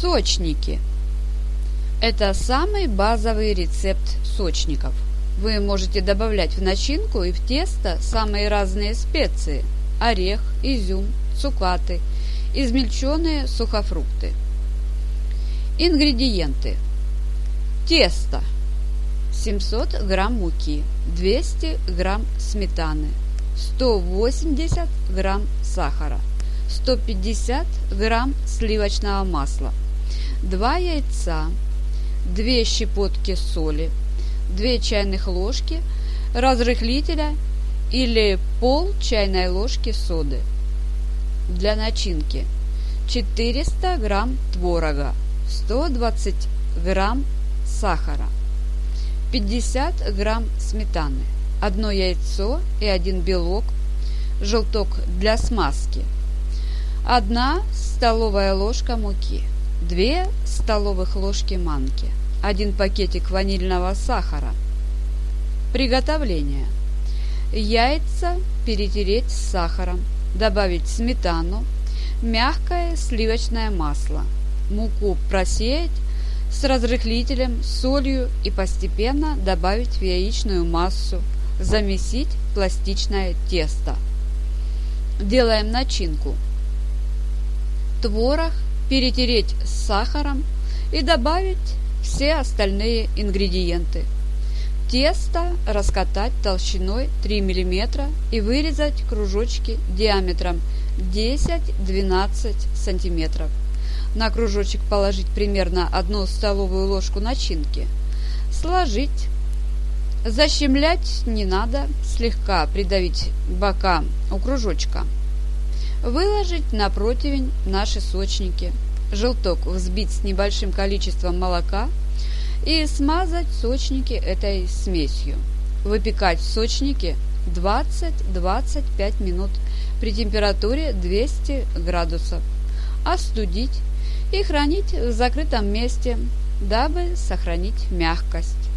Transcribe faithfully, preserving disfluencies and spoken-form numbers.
Сочники. Это самый базовый рецепт сочников. Вы можете добавлять в начинку и в тесто самые разные специи – орех, изюм, цукаты, измельченные сухофрукты. Ингредиенты. Тесто. семьсот грамм муки, двести грамм сметаны, сто восемьдесят грамм сахара, сто пятьдесят грамм сливочного масла, два яйца, две щепотки соли, две чайных ложки разрыхлителя или пол чайной ложки соды. Для начинки четыреста грамм творога, сто двадцать грамм сахара, пятьдесят грамм сметаны, одно яйцо и один белок, желток для смазки, одна столовая ложка муки, две столовых ложки манки, один пакетик ванильного сахара. Приготовление. Яйца перетереть с сахаром, добавить сметану, мягкое сливочное масло, муку просеять с разрыхлителем, солью и постепенно добавить в яичную массу, замесить пластичное тесто. Делаем начинку. Творог перетереть с сахаром и добавить все остальные ингредиенты. Тесто раскатать толщиной три миллиметра и вырезать кружочки диаметром десять-двенадцать сантиметров. На кружочек положить примерно одну столовую ложку начинки. Сложить. Защемлять не надо, слегка придавить бока у кружочка. Выложить на противень наши сочники. Желток взбить с небольшим количеством молока и смазать сочники этой смесью. Выпекать сочники двадцать-двадцать пять минут при температуре двести градусов. Остудить и хранить в закрытом месте, дабы сохранить мягкость.